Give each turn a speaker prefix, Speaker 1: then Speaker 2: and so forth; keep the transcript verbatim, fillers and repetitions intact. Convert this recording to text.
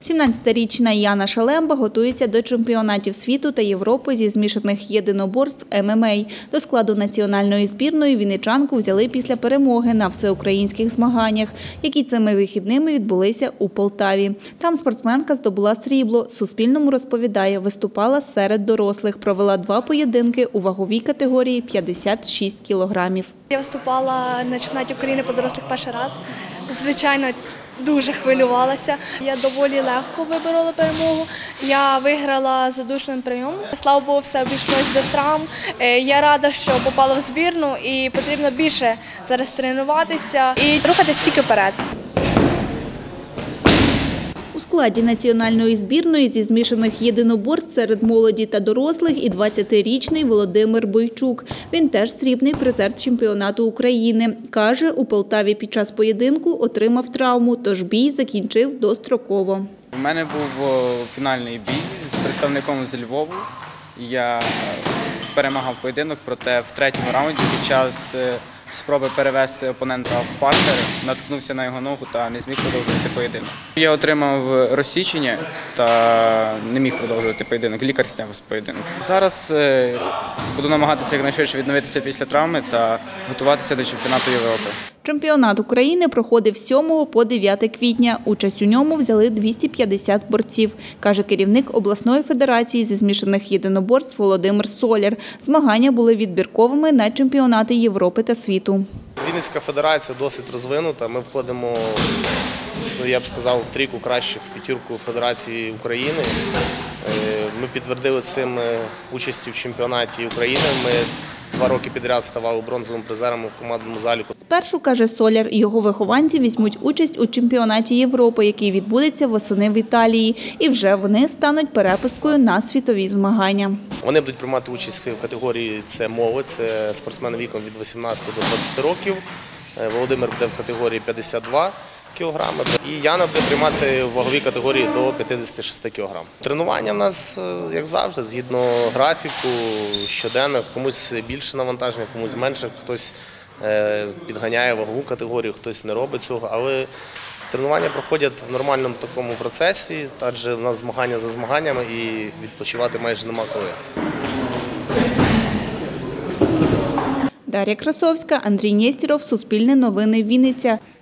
Speaker 1: сімнадцятирічна Яна Шалемба готується до чемпіонатів світу та Європи зі змішаних єдиноборств ем ем а. До складу національної збірної вінничанку взяли після перемоги на всеукраїнських змаганнях, які цими вихідними відбулися у Полтаві. Там спортсменка здобула срібло. Суспільному розповідає, виступала серед дорослих, провела два поєдинки у ваговій категорії п'ятдесят шість кілограмів.
Speaker 2: Я виступала на чемпіонаті України по дорослих перший раз. Звичайно, дуже хвилювалася. Я доволі легко виборола перемогу. Я виграла задушним прийомом. Слава Богу, все обійшлось без травм. Я рада, що попала в збірну і потрібно більше зараз тренуватися і рухатись тільки вперед.
Speaker 1: У складі національної збірної зі змішаних єдиноборств серед молоді та дорослих і двадцятирічний Володимир Бойчук. Він теж срібний призер чемпіонату України. Каже, у Полтаві під час поєдинку отримав травму, тож бій закінчив достроково.
Speaker 3: У мене був фінальний бій з представником з Львову. Я перемагав поєдинок, проте в третьому раунді під час спроби перевести опонента в партер, наткнувся на його ногу та не зміг продовжувати поєдинок. Я отримав розсічення та не міг продовжувати поєдинок. Лікар зняв з поєдинку. Зараз буду намагатися якнайшвидше відновитися після травми та готуватися до чемпіонату Європи.
Speaker 1: Чемпіонат України проходив з сьомого по дев'яте квітня. Участь у ньому взяли двісті п'ятдесят борців, каже керівник обласної федерації зі змішаних єдиноборств Володимир Соляр. Змагання були відбірковими на чемпіонати Європи та світу.
Speaker 4: Вінницька федерація досить розвинута. Ми входимо, я б сказав, в трійку кращих, в п'ятірку Федерації України. Ми підтвердили цим участі в чемпіонаті України. Ми Два роки підряд ставали бронзовим призером в командному заліку.
Speaker 1: Спершу, каже Соляр, його вихованці візьмуть участь у чемпіонаті Європи, який відбудеться восени в Італії. І вже вони стануть перепусткою на світові змагання.
Speaker 4: Вони будуть приймати участь в категорії «Це молодь», це спортсмени віком від вісімнадцяти до двадцяти років. Володимир буде в категорії п'ятдесят два кілограми. І Яна буде приймати в ваговій категорії до п'ятдесят шість кілограмів. Тренування в нас, як завжди, згідно графіку, щоденно. Комусь більше навантаження, комусь менше. Хтось підганяє вагову категорію, хтось не робить цього. Але тренування проходять в нормальному такому процесі, адже в нас змагання за змаганнями і відпочивати майже нема коли.
Speaker 1: Дар'я Красовська, Андрій Нєстєров, Суспільне новини, Вінниця.